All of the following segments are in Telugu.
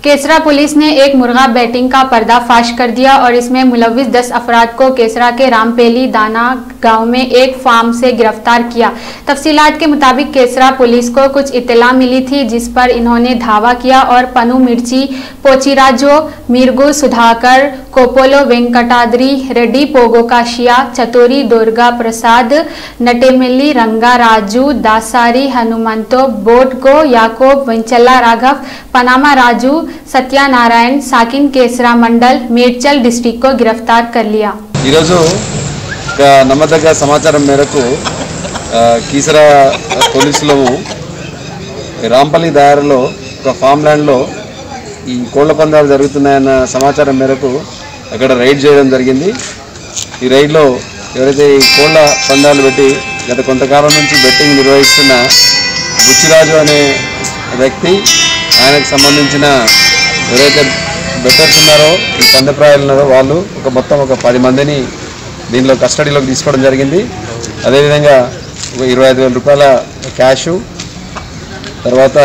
केसरा पुलिस ने एक मुर्गा बैटिंग का पर्दाफाश कर दिया और इसमें मुलविस 10 अफराद को केसरा के रामपेली दाना गांव में एक फार्म से गिरफ्तार किया। तफसीलात के मुताबिक केसरा पुलिस को कुछ इत्तला मिली थी, जिस पर इन्होंने धावा किया और पनु मिर्ची, पोचिराजो, मीरगु सुधाकर, कोपोलो वेंकटाद्री रेड्डी, पोगोकाशिया, चतुरी दुर्गा प्रसाद, नटेमिल्ली रंगा राजू, दासारी हनुमंतो, बोटगो याकोब, वेंचल्ला राघव, पनामा राजू, सत्यानारायण, साकिन केसरा मंडल, मेడ్చల్ डिस्ट्रिक्ट को गिरफ्तार कर लिया। నమ్మదగ్గ సమాచారం మేరకు కీసరా పోలీసులు రాంపల్లి దారిలో ఒక ఫామ్ ల్యాండ్లో ఈ కోళ్ల పందాలు జరుగుతున్నాయన్న సమాచారం మేరకు అక్కడ రైడ్ చేయడం జరిగింది। ఈ రైడ్లో ఎవరైతే ఈ కోళ్ల పందాలు పెట్టి గత కొంతకాలం నుంచి బెట్టింగ్ నిర్వహిస్తున్న బుచ్చిరాజు అనే వ్యక్తి, ఆయనకు సంబంధించిన ఎవరైతే బెట్టర్స్ ఉన్నారో, ఈ పందెప్రాయాలు ఉన్నారో వాళ్ళు మొత్తం 10 మందిని దీనిలో కస్టడీలోకి తీసుకోవడం జరిగింది। అదేవిధంగా 25,000 రూపాయల క్యాషు, తర్వాత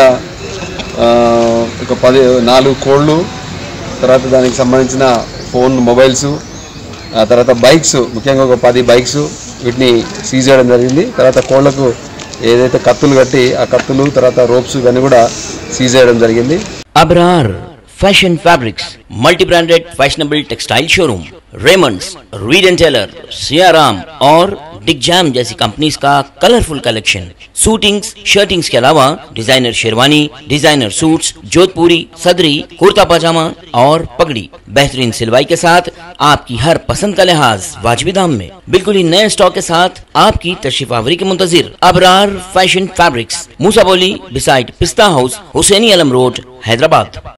4 కోళ్ళు, తర్వాత దానికి సంబంధించిన ఫోన్ మొబైల్స్, తర్వాత బైక్స్, ముఖ్యంగా 10 బైక్స్ వీటిని సీజ్ చేయడం జరిగింది। తర్వాత కోళ్లకు ఏదైతే కత్తులు కట్టి ఆ కత్తులు, తర్వాత రోప్స్ ఇవన్నీ కూడా సీజ్ చేయడం జరిగింది। Abrar fashion fabrics, multi branded fashionable textile showroom, Raymonds, Reid and Taylor, Siyaram और डिगजैम जैसी कंपनीज का कलरफुल कलेक्शन, सूटिंग्स, शर्टिंग्स के अलावा designer sherwani, designer suits, Jodhpuri, सदरी, कुर्ता पजामा और पगड़ी बेहतरीन सिलवाई के साथ आपकी हर पसंद का लिहाज वाजिबी दाम में बिल्कुल ही नए स्टॉक के साथ आपकी तशरीफ आवरी के मुंतजिर Abrar fashion fabrics, Moosa Bowli beside पिस्ता हाउस, हुसैनी अलम रोड, हैदराबाद।